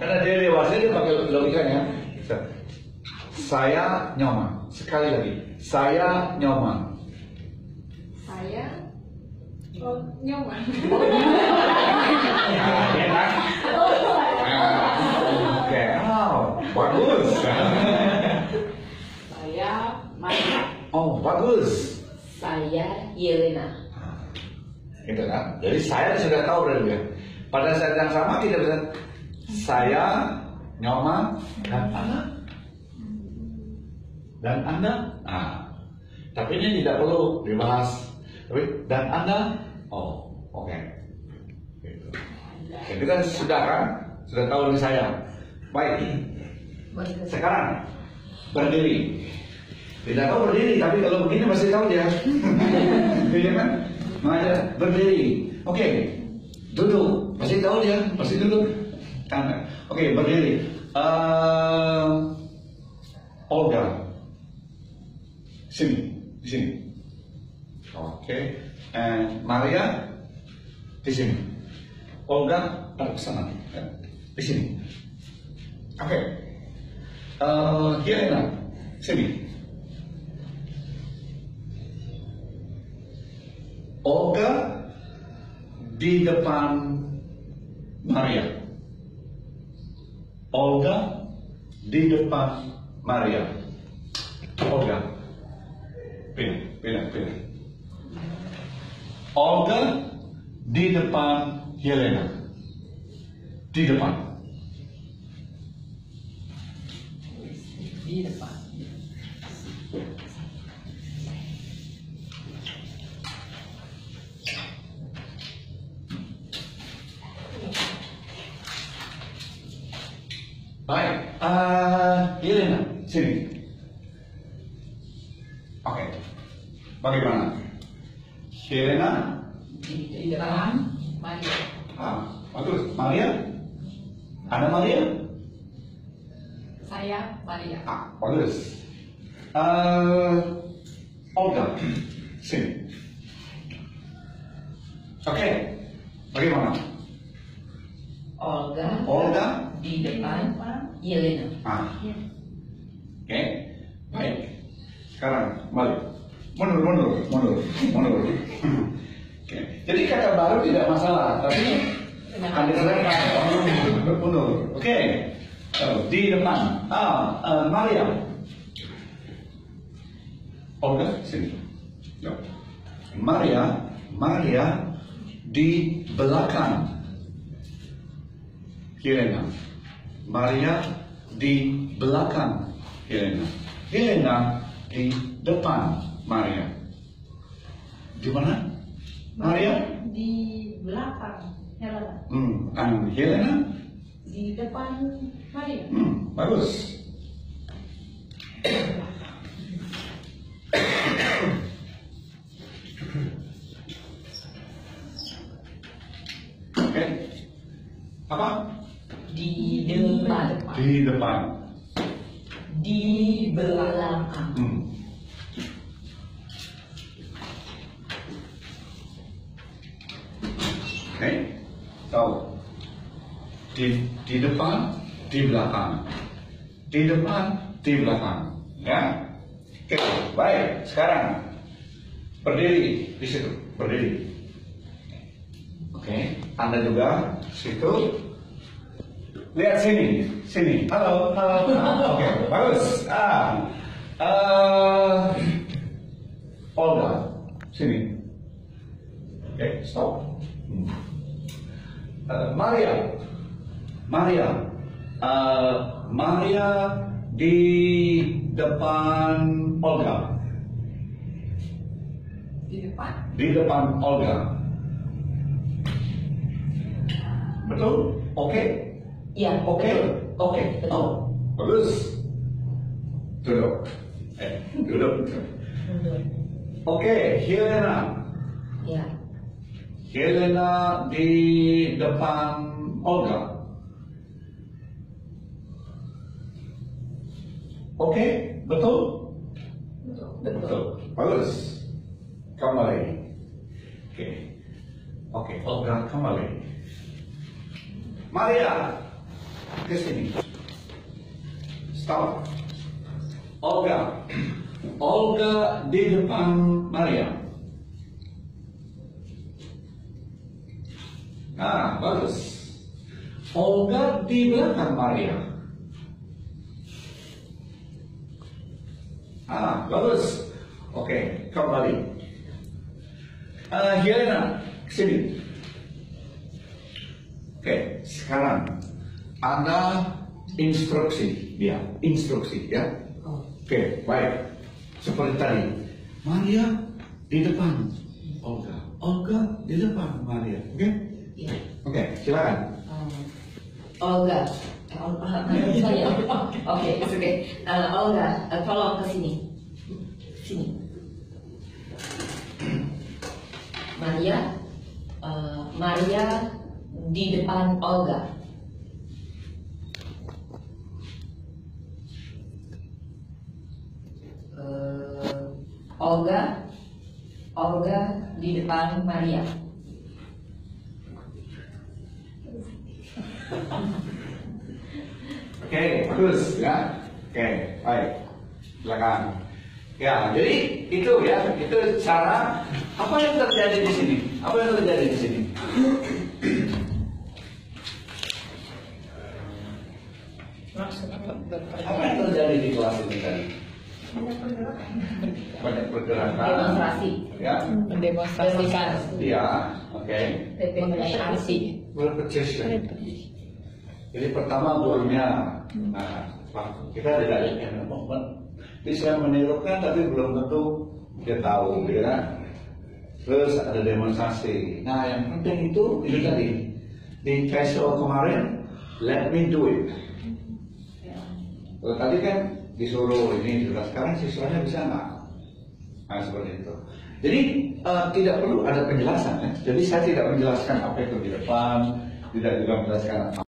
Karena dia dewasa, dia pakai logikanya. Saya Nyoman. Sekali lagi, saya Nyoman. Saya Nyoman. Ya kan? Oke, bagus. Saya Maria. Oh, bagus. Saya Yelena. Gitu kan? Jadi saya sudah tahu dari dia. Pada saat yang sama kita bisa saya Nyoman dan Anda. Dan Anda. Nah, tapi ini tidak perlu dibahas. Tapi dan Anda. Oh, oke. Gitu. Itu kan sudah kan? Sudah tahu dari saya. Baik. Sekarang berdiri. Tidak tahu berdiri, tapi kalau begini pasti tahu dia. Iya kan? Makanya berdiri. Oke. Duduk. Pasti tahu dia. Pasti duduk. Oke, berdiri. Olga. Sini. Di sini. Oke. Maria. Di sini. Olga taruh ke sana. Di sini. Oke. Helena. Sini. Olga di depan Maria. Olga di depan Maria. Olga. Pilih. Olga di depan Helena. Di depan. Di depan. Baik, Helena, sini. Oke, bagaimana? Helena Di depan Maria. Bagus. Maria? Ada Maria? Saya Maria. Bagus. Olga, sini. Oke, bagaimana? Olga di depan Yelena. Oke, baik. Sekarang balik. Mundur. Oke. Jadi kata baru tidak masalah, tapi kadang-kadang mundur. Oke. Di depan. Maria. Olga sini. Maria di belakang Helena. Maria di belakang Helena. Helena di depan Maria. Di mana? Maria di belakang Helena. And Helena Di depan Maria. Bagus. Oke. Apa? Di depan. Di depan. Di belakang. Oke. Tahu. Di depan, di belakang. Di depan, di belakang. Ya. Oke. Baik. Sekarang berdiri di situ. Berdiri. Oke. Anda juga situ. Lihat sini. Halo. Oke, bagus. Olga, sini. Oke, stop. Maria di depan Olga. Di depan. Di depan Olga. Betul? Oke? Iya. Oke? Oke. Betul. Bagus. Duduk. Duduk. Oke, Helena. Ya. Helena di depan Olga. Oke, betul? Betul. Bagus. Kembali. Oke, Olga kembali. Maria, ke sini. Stop. Olga. Olga di depan Maria. Nah, bagus. Olga di belakang Maria. Ah, bagus. Oke, kembali. Helena, sini. Oke, sekarang ada instruksi dia, instruksi ya. Oke, baik. Seperti tadi, Maria di depan Olga, Olga di depan Maria. Oke? Iya. Oke, silakan. Olga. Saya. Oke, oke. Olga, tolong ke sini. Sini. Maria, Maria di depan Olga. Olga, Olga di depan Maria. Oke, bagus ya. Oke, baik. Silakan. Ya, jadi itu ya, itu cara apa yang terjadi di sini? Apa yang terjadi di sini? Apa yang terjadi di kelas ini tadi? Banyak pergerakan. Demonstrasi. Ya, Mendemonstrasikan. iya, oke. Mengenai arti. Repetition. Jadi pertama gurunya, nah, kita tidak yakin, bisa menirukan tapi belum tentu dia tahu, ya kan? Terus ada demonstrasi. Nah, yang penting itu tadi di casual kemarin, let me do it. Kalau tadi kan disuruh ini juga, sekarang siswanya bisa nggak? Nah, seperti itu. Jadi tidak perlu ada penjelasan ya. Jadi saya tidak menjelaskan apa itu di depan, tidak juga menjelaskan